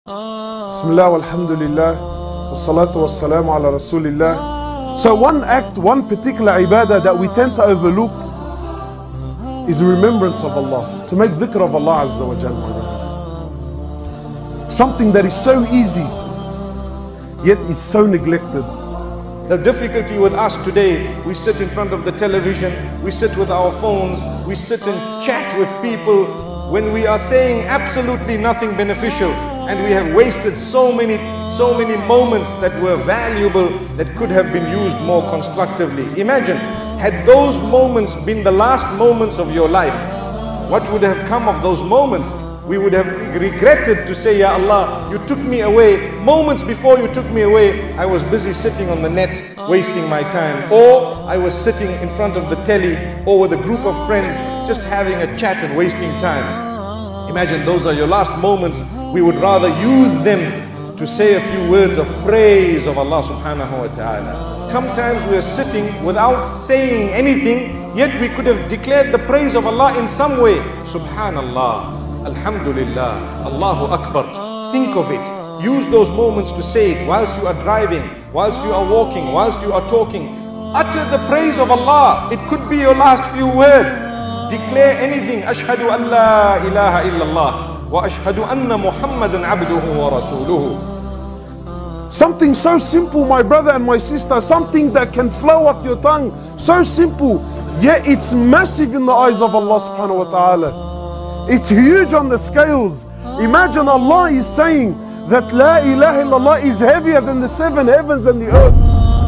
Bismillah walhamdulillah wassalatu wassalamu ala rasulillah. So one act, one particular ibadah that we tend to overlook is remembrance of Allah, to make dhikr of Allah Azza wa Jalla, my brothers. Something that is so easy yet is so neglected. The difficulty with us today, we sit in front of the television, we sit with our phones, we sit and chat with people when we are saying absolutely nothing beneficial, and we have wasted so many moments that were valuable, that could have been used more constructively. Imagine, had those moments been the last moments of your life, what would have come of those moments? We would have regretted to say, Ya Allah, you took me away. Moments before you took me away, I was busy sitting on the net, wasting my time. Or I was sitting in front of the telly, or with a group of friends, just having a chat and wasting time. Imagine those are your last moments. We would rather use them to say a few words of praise of Allah subhanahu wa ta'ala. Sometimes we are sitting without saying anything, yet we could have declared the praise of Allah in some way. Subhanallah, Alhamdulillah, Allahu Akbar. Think of it. Use those moments to say it whilst you are driving, whilst you are walking, whilst you are talking. Utter the praise of Allah. It could be your last few words. Declare anything. Ashhadu an la ilaha illallah wa ashhadu anna Muhammadan abduhu wa rasuluhu. Something so simple, my brother and my sister, something that can flow off your tongue, so simple, yet it's massive in the eyes of Allah subhanahu wa ta'ala. It's huge on the scales. Imagine Allah is saying that La ilaha illallah is heavier than the 7 heavens and the earth.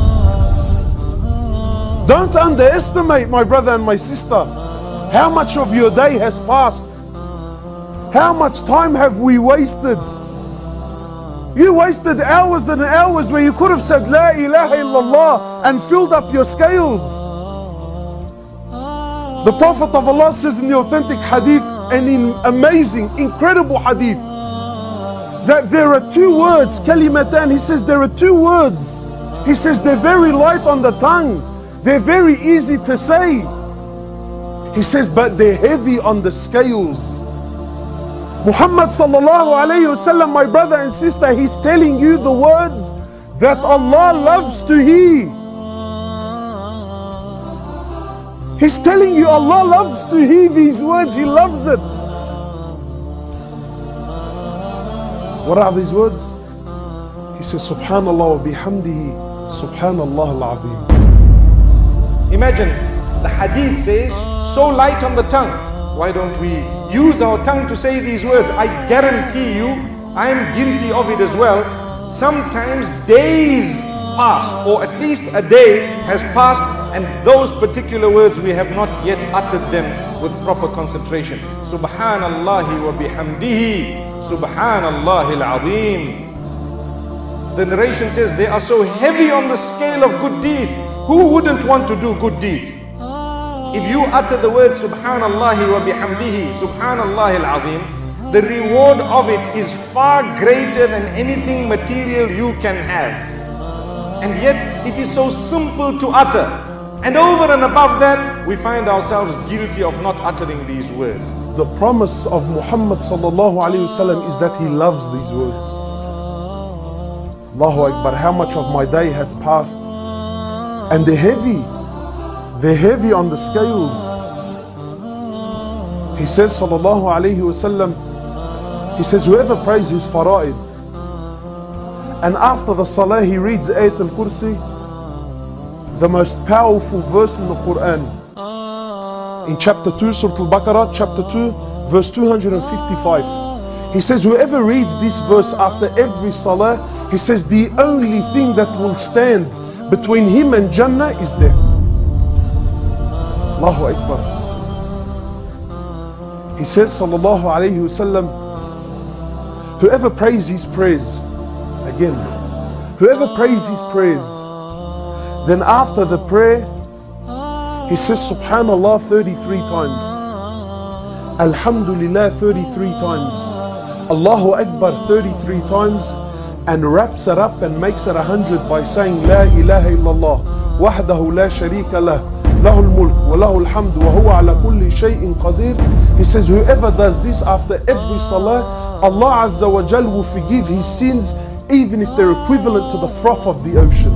Don't underestimate, my brother and my sister, how much of your day has passed. How much time have we wasted? You wasted hours and hours where you could have said La ilaha illallah and filled up your scales. The Prophet of Allah says in the authentic hadith, and in amazing, incredible hadith, that there are 2 words, kalimatan. He says there are 2 words. He says they're very light on the tongue. They're very easy to say. He says, but they're heavy on the scales. Muhammad sallallahu alayhi wasallam, my brother and sister, he's telling you the words that Allah loves to hear. He's telling you Allah loves to hear these words. He loves it. What are these words? He says, Subhanallah wa bihamdihi, Subhanallah al-Azim. Imagine, the hadith says, so light on the tongue. Why don't we use our tongue to say these words? I guarantee you, I am guilty of it as well. Sometimes days pass, or at least a day has passed, and those particular words we have not yet uttered them with proper concentration. Subhanallahi wa bihamdihi, Subhanallahi al-Azim. The narration says they are so heavy on the scale of good deeds. Who wouldn't want to do good deeds? If you utter the word Subhanallahi wa bihamdihi, Subhanallahi al-Azim, the reward of it is far greater than anything material you can have. And yet it is so simple to utter. And over and above that, we find ourselves guilty of not uttering these words. The promise of Muhammad sallallahu alayhi wasallam is that he loves these words. Allahu Akbar, how much of my day has passed, and they're heavy. They're heavy on the scales. He says, sallallahu alayhi wasallam, he says, whoever prays his fara'id, and after the salah he reads Ayat al-Kursi, the most powerful verse in the Quran, in chapter 2, Surah Al-Baqarah, chapter 2, verse 255. He says, whoever reads this verse after every salah, he says, the only thing that will stand between him and Jannah is death. Allahu Akbar. He says, sallallahu alayhi wasallam, whoever prays his prayers, again, whoever prays his prayers, then after the prayer, he says Subhanallah 33 times, Alhamdulillah 33 times, Allahu Akbar 33 times, and wraps it up and makes it 100 by saying La ilaha illallah, wahdahu la sharika lah, له الملك وله الحمد وهو على كل شيء قدير. He says whoever does this after every salah, Allah Azza wa Jal will forgive his sins even if they're equivalent to the froth of the ocean.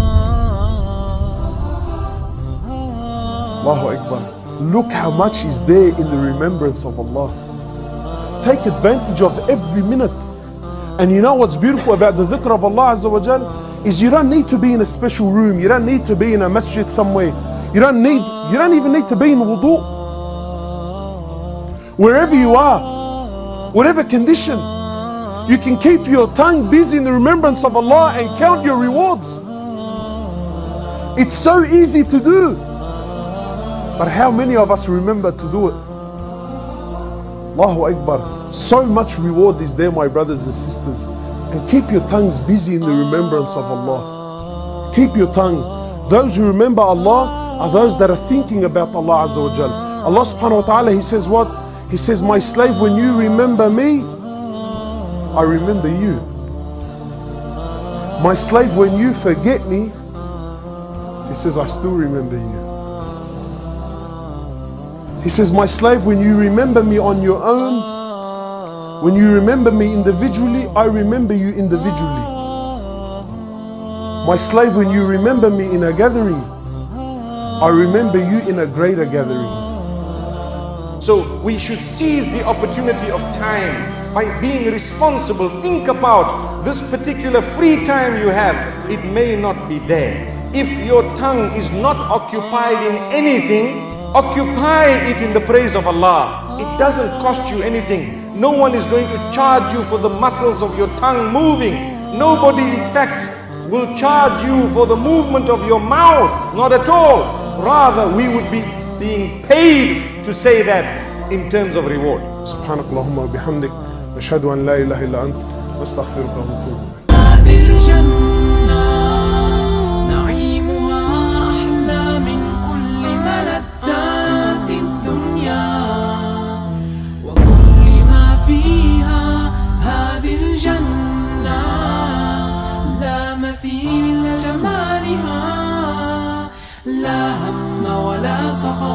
Allahu Akbar. Look how much is there in the remembrance of Allah. Take advantage of every minute. And you know what's beautiful about the dhikr of Allah Azza wa Jal is you don't need to be in a special room. You don't need to be in a masjid somewhere. You don't even need to be in wudu. Wherever you are, whatever condition, you can keep your tongue busy in the remembrance of Allah and count your rewards. It's so easy to do. But how many of us remember to do it? Allahu Akbar. So much reward is there, my brothers and sisters. And keep your tongues busy in the remembrance of Allah. Keep your tongue. Those who remember Allah are those that are thinking about Allah Azza wa Jal. Allah subhanahu wa ta'ala, He says what? He says, my slave, when you remember me, I remember you. My slave, when you forget me, He says, I still remember you. He says, my slave, when you remember me on your own, when you remember me individually, I remember you individually. My slave, when you remember me in a gathering, I remember you in a greater gathering. So we should seize the opportunity of time by being responsible. Think about this particular free time you have. It may not be there. If your tongue is not occupied in anything, occupy it in the praise of Allah. It doesn't cost you anything. No one is going to charge you for the muscles of your tongue moving. Nobody, in fact, will charge you for the movement of your mouth. Not at all. Rather, we would be being paid to say that in terms of reward. Subhanakallahumma wa bihamdik. Nashhadu an la ilaha illa ant. Nastaghfiruka wa natubu ilayk. لا هم ولا صخب